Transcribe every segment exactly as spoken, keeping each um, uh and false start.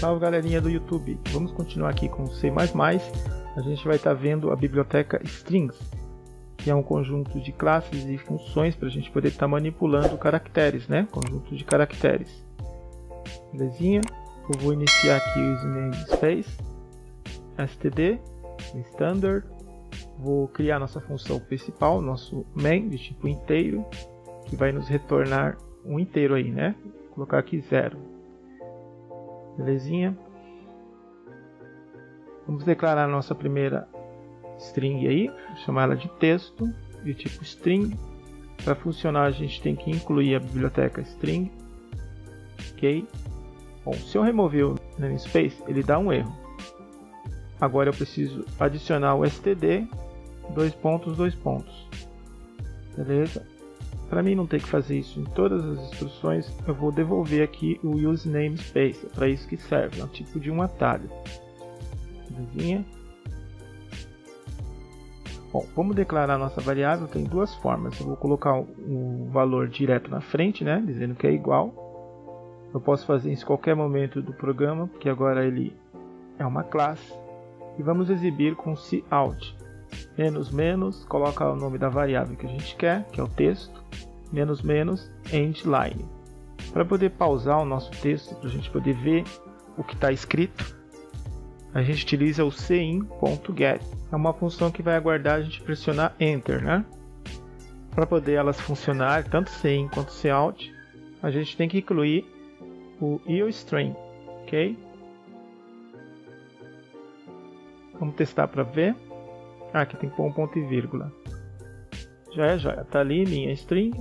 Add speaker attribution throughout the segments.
Speaker 1: Salve galerinha do YouTube, vamos continuar aqui com C mais mais. A gente vai estar tá vendo a biblioteca Strings, que é um conjunto de classes e funções para a gente poder estar tá manipulando caracteres, né? Conjunto de caracteres. Belezinha? Eu vou iniciar aqui o namespace, std, standard. Vou criar nossa função principal, nosso main de tipo inteiro, que vai nos retornar um inteiro aí, né? Vou colocar aqui zero. Belezinha? Vamos declarar a nossa primeira string aí, vou chamar ela de texto, de tipo string. Para funcionar a gente tem que incluir a biblioteca string. Ok? Bom, se eu remover o namespace, ele dá um erro. Agora eu preciso adicionar o std, dois pontos, dois pontos. Beleza? Para mim não ter que fazer isso em todas as instruções, eu vou devolver aqui o use namespace. É para isso que serve, é um tipo de um atalho. Belezinha? Bom, vamos declarar a nossa variável. Tem duas formas. Eu vou colocar o valor direto na frente, né, dizendo que é igual. Eu posso fazer isso em qualquer momento do programa, porque agora ele é uma classe. E vamos exibir com cout. Menos menos, coloca o nome da variável que a gente quer, que é o texto, menos menos, endline. Para poder pausar o nosso texto, para a gente poder ver o que está escrito, a gente utiliza o cin.get. É uma função que vai aguardar a gente pressionar enter, né? Para poder elas funcionar, tanto cin quanto cout, a gente tem que incluir o iostream, ok? Vamos testar para ver. Ah, aqui tem que pôr um ponto e vírgula. Já é, já. Tá ali, linha string.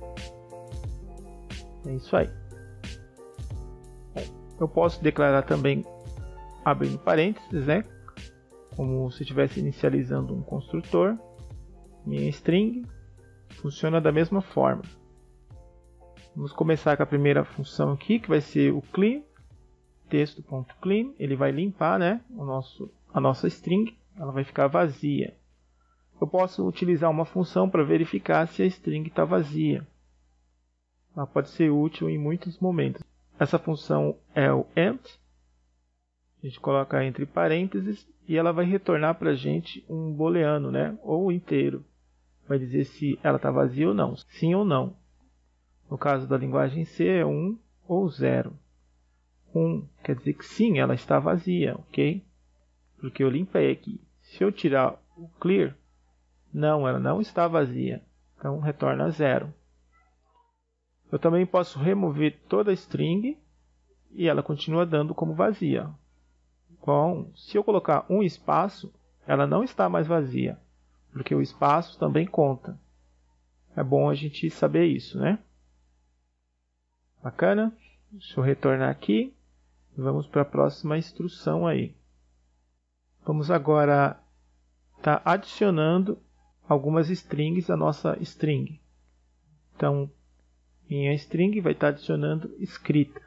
Speaker 1: É isso aí. Bom, eu posso declarar também abrindo parênteses, né? Como se estivesse inicializando um construtor. Minha string funciona da mesma forma. Vamos começar com a primeira função aqui, que vai ser o clean. Texto.clean. Ele vai limpar, né, o nosso, a nossa string. Ela vai ficar vazia. Eu posso utilizar uma função para verificar se a string está vazia. Ela pode ser útil em muitos momentos. Essa função é o empty. A gente coloca entre parênteses e ela vai retornar para a gente um booleano, né? Ou inteiro. Vai dizer se ela está vazia ou não. Sim ou não. No caso da linguagem C é um ou zero. um quer dizer que sim, ela está vazia, ok? Porque eu limpei aqui. Se eu tirar o clear, não, ela não está vazia. Então retorna zero. Eu também posso remover toda a string e ela continua dando como vazia. Bom, se eu colocar um espaço, ela não está mais vazia, porque o espaço também conta. É bom a gente saber isso, né? Bacana? Deixa eu retornar aqui. Vamos para a próxima instrução aí. Vamos agora estar tá adicionando algumas strings à nossa string. Então, minha string vai estar tá adicionando escrita.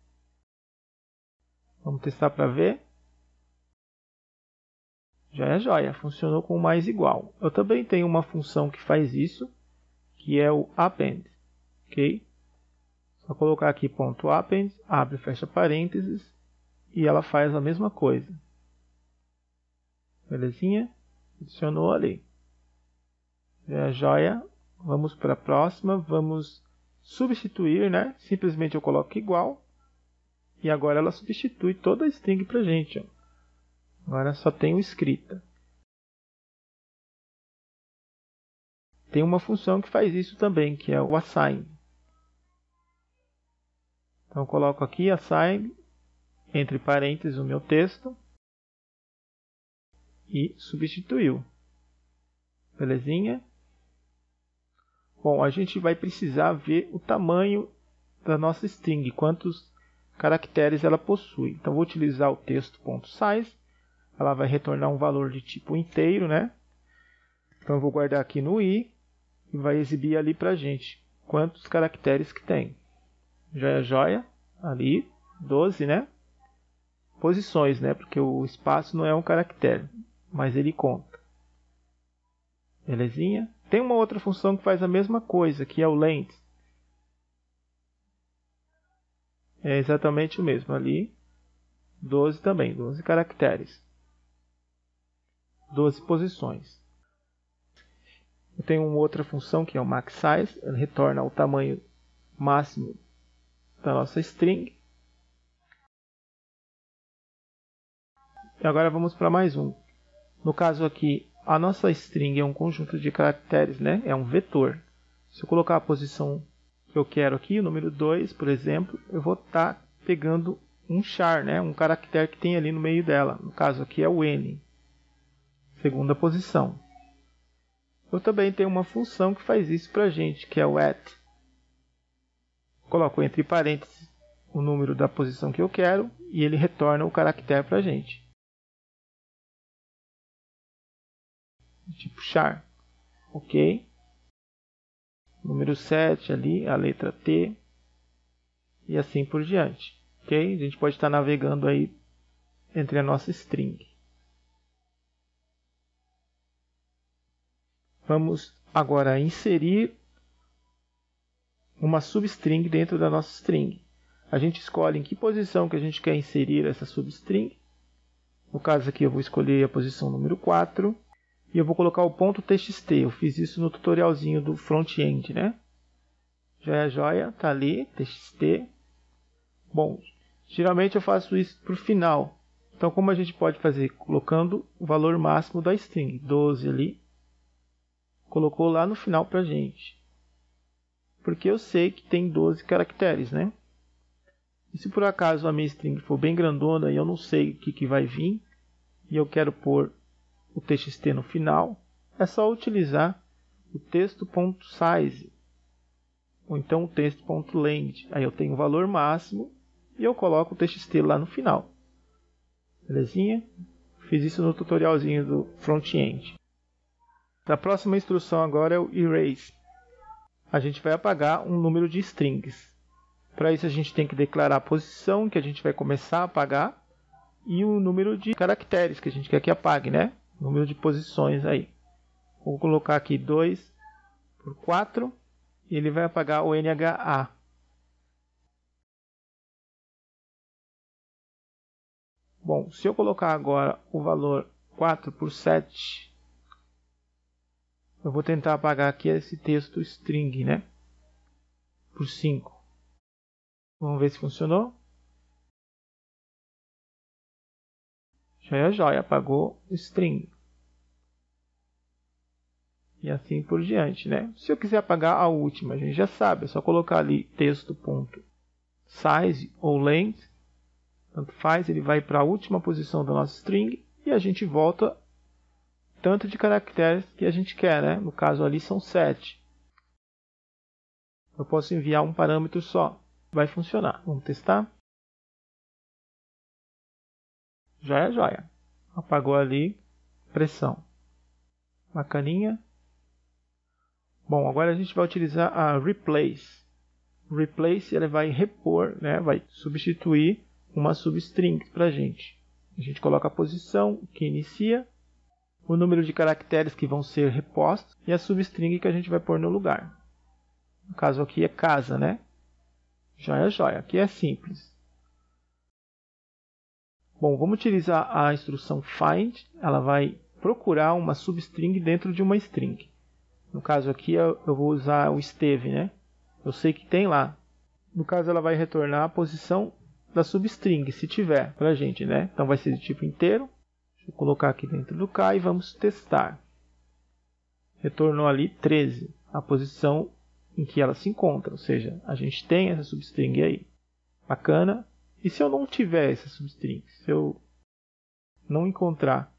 Speaker 1: Vamos testar para ver. Já é joia, funcionou com o mais igual. Eu também tenho uma função que faz isso, que é o append. Ok? Só colocar aqui ponto .append, abre e fecha parênteses, e ela faz a mesma coisa. Belezinha? Adicionou ali. É joia. Vamos para a próxima. Vamos substituir, né? Simplesmente eu coloco igual. E agora ela substitui toda a string para a gente. Ó. Agora só tenho escrita. Tem uma função que faz isso também, que é o assign. Então eu coloco aqui assign, entre parênteses o meu texto. E substituiu. Belezinha? Bom, a gente vai precisar ver o tamanho da nossa string, quantos caracteres ela possui. Então vou utilizar o texto.size. Ela vai retornar um valor de tipo inteiro, né? Então eu vou guardar aqui no i e vai exibir ali pra gente quantos caracteres que tem. Joia, joia. Ali, doze, né? Posições, né? Porque o espaço não é um caractere, mas ele conta. Belezinha? Tem uma outra função que faz a mesma coisa, que é o length. É exatamente o mesmo ali. doze também, doze caracteres. doze posições. Eu tenho uma outra função que é o maxSize, ele retorna o tamanho máximo da nossa string. E agora vamos para mais um. No caso aqui, a nossa string é um conjunto de caracteres, né? É um vetor. Se eu colocar a posição que eu quero aqui, o número dois, por exemplo, eu vou estar tá pegando um char, né? Um caractere que tem ali no meio dela. No caso aqui é o N, segunda posição. Eu também tenho uma função que faz isso para a gente, que é o at. Coloco entre parênteses o número da posição que eu quero e ele retorna o caractere para a gente. Tipo char. Ok. Número sete ali, a letra T. E assim por diante. Ok? A gente pode estar navegando aí entre a nossa string. Vamos agora inserir uma substring dentro da nossa string. A gente escolhe em que posição que a gente quer inserir essa substring. No caso aqui eu vou escolher a posição número quatro. E eu vou colocar o ponto .txt. Eu fiz isso no tutorialzinho do front-end, né? Joia, joia, tá ali, txt. Bom, geralmente eu faço isso para o final. Então como a gente pode fazer? Colocando o valor máximo da string, doze ali. Colocou lá no final para a gente. Porque eu sei que tem doze caracteres, né? E se por acaso a minha string for bem grandona e eu não sei o que, que vai vir, e eu quero pôr o txt no final, é só utilizar o texto.size ou então o texto.length. Aí eu tenho o valor máximo e eu coloco o txt lá no final. Belezinha? Fiz isso no tutorialzinho do front-end. A próxima instrução agora é o erase. A gente vai apagar um número de strings. Para isso a gente tem que declarar a posição que a gente vai começar a apagar e o número de caracteres que a gente quer que apague, né? Número de posições aí. Vou colocar aqui dois por quatro e ele vai apagar o N H A. Bom, se eu colocar agora o valor quatro por sete, eu vou tentar apagar aqui esse texto string, né? Por cinco. Vamos ver se funcionou. Joia, joia, apagou o string. E assim por diante, né? Se eu quiser apagar a última, a gente já sabe, é só colocar ali texto.size ou length, tanto faz, ele vai para a última posição da nossa string e a gente volta tanto de caracteres que a gente quer, né? No caso ali são sete. Eu posso enviar um parâmetro só, vai funcionar. Vamos testar? Joia, joia. Apagou ali, pressão. Bacaninha. Bom, agora a gente vai utilizar a replace. Replace ele vai repor, né, vai substituir uma substring para a gente. A gente coloca a posição que inicia, o número de caracteres que vão ser repostos e a substring que a gente vai pôr no lugar. No caso aqui é casa, né? Joia, joia. Aqui é simples. Bom, vamos utilizar a instrução find. Ela vai procurar uma substring dentro de uma string. No caso aqui eu vou usar o steve, né? Eu sei que tem lá. No caso ela vai retornar a posição da substring, se tiver, para a gente, né? Então vai ser de tipo inteiro. Deixa eu colocar aqui dentro do K e vamos testar. Retornou ali treze, a posição em que ela se encontra. Ou seja, a gente tem essa substring aí. Bacana. E se eu não tiver essa substring? Se eu não encontrar,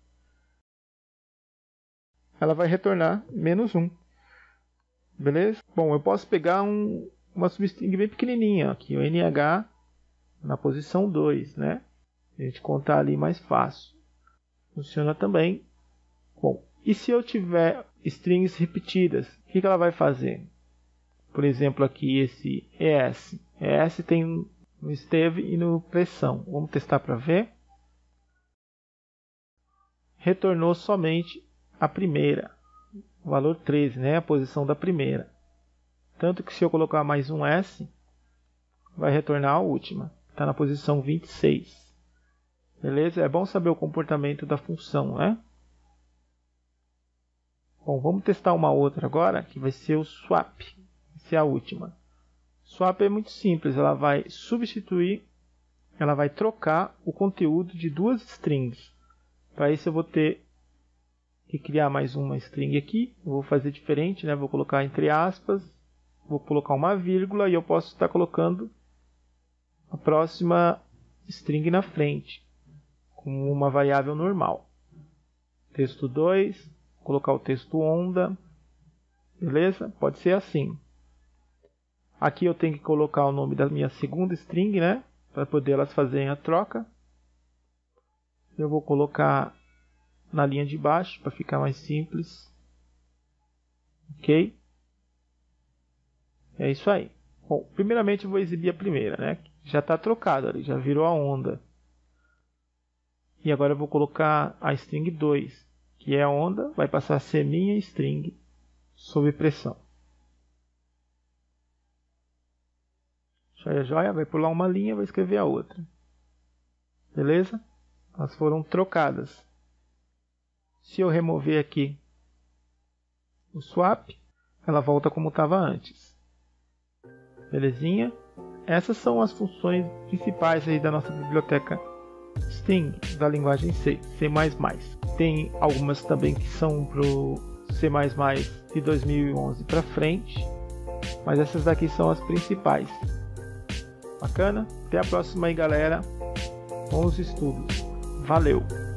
Speaker 1: ela vai retornar menos um. Beleza? Bom, eu posso pegar um, uma substring bem pequenininha, aqui o N H na posição dois, né? A gente contar ali mais fácil. Funciona também. Bom, e se eu tiver strings repetidas, o que, que ela vai fazer? Por exemplo, aqui esse E S. E S tem no steve e no pressão. Vamos testar para ver. Retornou somente a primeira. O valor treze, né? A posição da primeira. Tanto que se eu colocar mais um S, vai retornar a última. Está na posição vinte e seis. Beleza? É bom saber o comportamento da função, né? Bom, vamos testar uma outra agora, que vai ser o swap. Vai ser a última. Swap é muito simples, ela vai substituir, ela vai trocar o conteúdo de duas strings. Para isso eu vou ter que criar mais uma string aqui. Eu vou fazer diferente, né? Vou colocar entre aspas, vou colocar uma vírgula e eu posso estar colocando a próxima string na frente, como uma variável normal. Texto dois, colocar o texto onda, beleza? Pode ser assim. Aqui eu tenho que colocar o nome da minha segunda string, né? Para poder elas fazerem a troca. Eu vou colocar na linha de baixo para ficar mais simples. Ok? É isso aí. Bom, primeiramente eu vou exibir a primeira, né? Já está trocada ali, já virou a onda. E agora eu vou colocar a string dois, que é a onda, vai passar a ser minha string sob pressão. Joia, joia, vai pular uma linha, vai escrever a outra. Beleza? Elas foram trocadas. Se eu remover aqui o swap, ela volta como estava antes. Belezinha? Essas são as funções principais aí da nossa biblioteca String da linguagem C, C mais mais. Tem algumas também que são para o C mais mais de dois mil e onze para frente, mas essas daqui são as principais. Bacana? Até a próxima aí, galera. Bons estudos. Valeu!